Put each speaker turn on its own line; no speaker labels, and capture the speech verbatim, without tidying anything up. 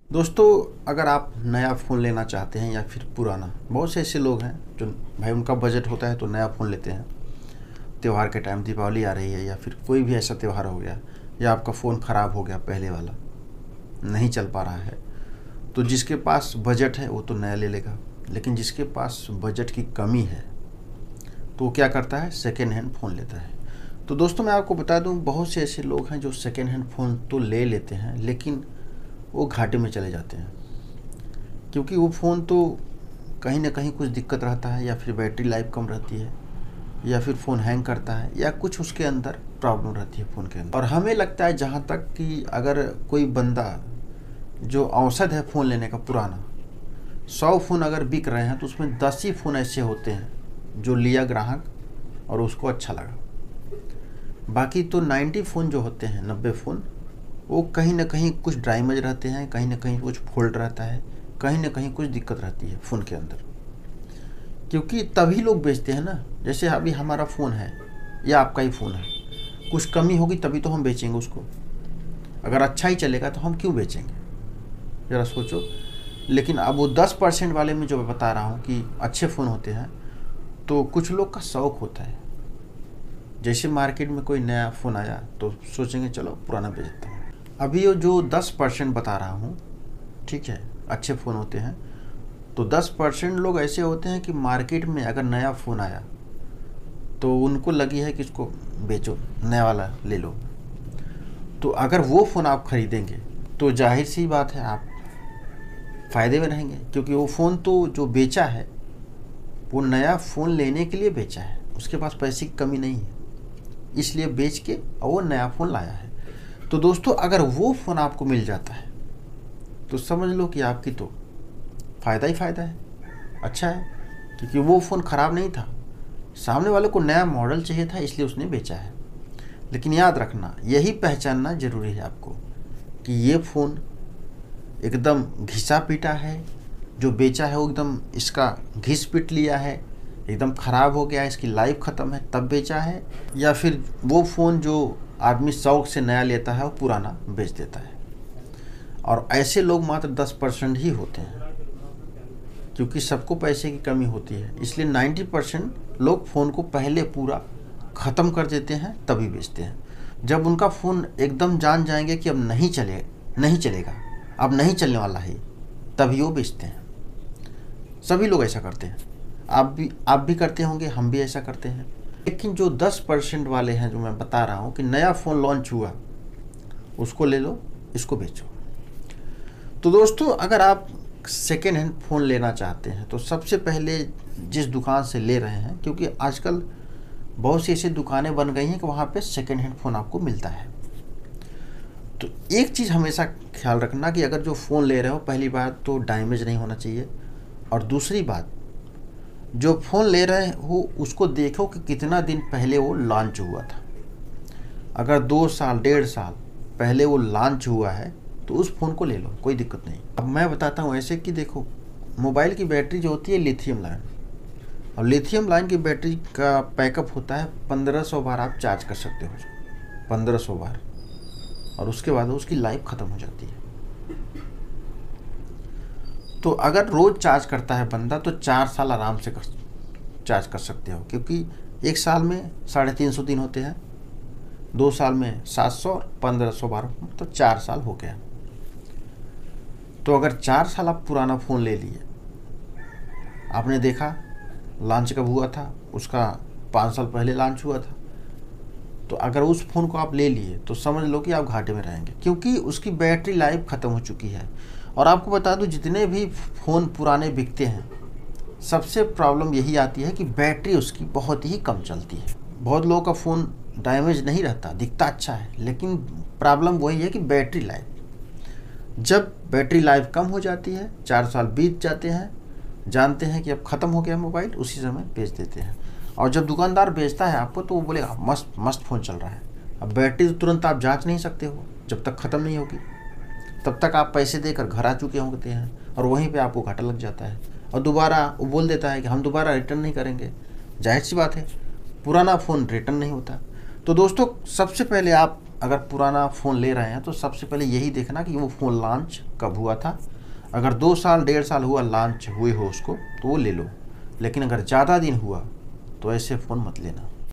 दोस्तों, अगर आप नया फ़ोन लेना चाहते हैं या फिर पुराना, बहुत से ऐसे लोग हैं जो भाई उनका बजट होता है तो नया फ़ोन लेते हैं। त्यौहार के टाइम दीपावली आ रही है या फिर कोई भी ऐसा त्यौहार हो गया या आपका फ़ोन ख़राब हो गया, पहले वाला नहीं चल पा रहा है, तो जिसके पास बजट है वो तो नया ले लेगा। लेकिन जिसके पास बजट की कमी है तो वो क्या करता है, सेकेंड हैंड फ़ोन लेता है। तो दोस्तों, मैं आपको बता दूं, बहुत से ऐसे लोग हैं जो सेकेंड हैंड फ़ोन तो ले लेते हैं लेकिन वो घाटे में चले जाते हैं, क्योंकि वो फ़ोन तो कहीं ना कहीं कुछ दिक्कत रहता है, या फिर बैटरी लाइफ कम रहती है, या फिर फ़ोन हैंग करता है, या कुछ उसके अंदर प्रॉब्लम रहती है फ़ोन के अंदर। और हमें लगता है जहाँ तक कि अगर कोई बंदा जो औसत है फ़ोन लेने का पुराना, सौ फ़ोन अगर बिक रहे हैं तो उसमें दस ही फ़ोन ऐसे होते हैं जो लिया ग्राहक और उसको अच्छा लगा। बाकी तो नब्बे फ़ोन जो होते हैं, नब्बे फ़ोन, वो कहीं ना कहीं कुछ डैमेज रहते हैं, कहीं ना कहीं कुछ फॉल्ट रहता है, कहीं ना कहीं कुछ दिक्कत रहती है फ़ोन के अंदर। क्योंकि तभी लोग बेचते हैं ना। जैसे अभी हमारा फ़ोन है या आपका ही फ़ोन है, कुछ कमी होगी तभी तो हम बेचेंगे उसको। अगर अच्छा ही चलेगा तो हम क्यों बेचेंगे, ज़रा सोचो। लेकिन अब वो दस परसेंट वाले में जो मैं बता रहा हूँ कि अच्छे फ़ोन होते हैं, तो कुछ लोग का शौक़ होता है। जैसे मार्केट में कोई नया फ़ोन आया तो सोचेंगे चलो पुराना बेच देते हैं। अभी ये जो दस परसेंट बता रहा हूँ, ठीक है, अच्छे फ़ोन होते हैं, तो दस परसेंट लोग ऐसे होते हैं कि मार्केट में अगर नया फ़ोन आया तो उनको लगी है कि इसको बेचो, नया वाला ले लो। तो अगर वो फ़ोन आप ख़रीदेंगे तो जाहिर सी बात है आप फ़ायदे में रहेंगे, क्योंकि वो फ़ोन तो जो बेचा है वो नया फ़ोन लेने के लिए बेचा है, उसके पास पैसे की कमी नहीं है, इसलिए बेच के और वो नया फ़ोन लाया है। तो दोस्तों, अगर वो फ़ोन आपको मिल जाता है तो समझ लो कि आपकी तो फ़ायदा ही फ़ायदा है, अच्छा है, क्योंकि वो फ़ोन ख़राब नहीं था, सामने वाले को नया मॉडल चाहिए था इसलिए उसने बेचा है। लेकिन याद रखना, यही पहचानना ज़रूरी है आपको कि ये फ़ोन एकदम घिसा पीटा है, जो बेचा है वो एकदम इसका घिस पीट लिया है, एकदम ख़राब हो गया है, इसकी लाइफ ख़त्म है तब बेचा है, या फिर वो फ़ोन जो आदमी शौक़ से नया लेता है वो पुराना बेच देता है। और ऐसे लोग मात्र दस परसेंट ही होते हैं, क्योंकि सबको पैसे की कमी होती है, इसलिए नब्बे परसेंट लोग फ़ोन को पहले पूरा ख़त्म कर देते हैं तभी बेचते हैं। जब उनका फ़ोन एकदम जान जाएंगे कि अब नहीं चले नहीं चलेगा, अब नहीं चलने वाला है, तभी वो बेचते हैं। सभी लोग ऐसा करते हैं, आप भी आप भी करते होंगे, हम भी ऐसा करते हैं। लेकिन जो दस परसेंट वाले हैं, जो मैं बता रहा हूँ कि नया फ़ोन लॉन्च हुआ उसको ले लो, इसको बेचो। तो दोस्तों, अगर आप सेकेंड हैंड फ़ोन लेना चाहते हैं तो सबसे पहले जिस दुकान से ले रहे हैं, क्योंकि आजकल बहुत सी ऐसी दुकानें बन गई हैं कि वहाँ पे सेकेंड हैंड फ़ोन आपको मिलता है, तो एक चीज़ हमेशा ख्याल रखना कि अगर जो फ़ोन ले रहे हो, पहली बात तो डैमेज नहीं होना चाहिए, और दूसरी बात, जो फ़ोन ले रहे हो उसको देखो कि कितना दिन पहले वो लॉन्च हुआ था। अगर दो साल डेढ़ साल पहले वो लॉन्च हुआ है तो उस फ़ोन को ले लो, कोई दिक्कत नहीं। अब मैं बताता हूँ ऐसे कि देखो, मोबाइल की बैटरी जो होती है लिथियम लाइन, और लिथियम लाइन की बैटरी का बैकअप होता है पंद्रह सौ बार आप चार्ज कर सकते हो, पंद्रह सौ बार, और उसके बाद उसकी लाइफ ख़त्म हो जाती है। तो अगर रोज़ चार्ज करता है बंदा तो चार साल आराम से कर चार्ज कर सकते हो, क्योंकि एक साल में साढ़े तीन सौ दिन होते हैं, दो साल में सात सौ और पंद्रह सौ बार, तो चार साल हो गया। तो अगर चार साल आप पुराना फ़ोन ले लिए, आपने देखा लॉन्च कब हुआ था, उसका पाँच साल पहले लॉन्च हुआ था, तो अगर उस फ़ोन को आप ले लिए तो समझ लो कि आप घाटे में रहेंगे, क्योंकि उसकी बैटरी लाइफ ख़त्म हो चुकी है। और आपको बता दूं, जितने भी फ़ोन पुराने बिकते हैं, सबसे प्रॉब्लम यही आती है कि बैटरी उसकी बहुत ही कम चलती है। बहुत लोगों का फ़ोन डैमेज नहीं रहता, दिखता अच्छा है, लेकिन प्रॉब्लम वही है कि बैटरी लाइफ, जब बैटरी लाइफ कम हो जाती है, चार साल बीत जाते हैं, जानते हैं कि अब ख़त्म हो गया मोबाइल, उसी समय बेच देते हैं। और जब दुकानदार बेचता है आपको तो वो बोलेगा मस्त मस्त फ़ोन चल रहा है। अब बैटरी तो तुरंत आप जांच नहीं सकते हो, जब तक ख़त्म नहीं होगी तब तक आप पैसे देकर घर आ चुके होते हैं, और वहीं पे आपको घाटा लग जाता है, और दोबारा वो बोल देता है कि हम दोबारा रिटर्न नहीं करेंगे। जाहिर सी बात है, पुराना फ़ोन रिटर्न नहीं होता। तो दोस्तों, सबसे पहले आप अगर पुराना फ़ोन ले रहे हैं तो सबसे पहले यही देखना कि वो फ़ोन लॉन्च कब हुआ था। अगर दो साल डेढ़ साल हुआ लॉन्च हुए हो उसको तो वो ले लो, लेकिन अगर ज़्यादा दिन हुआ तो ऐसे फ़ोन मत लेना।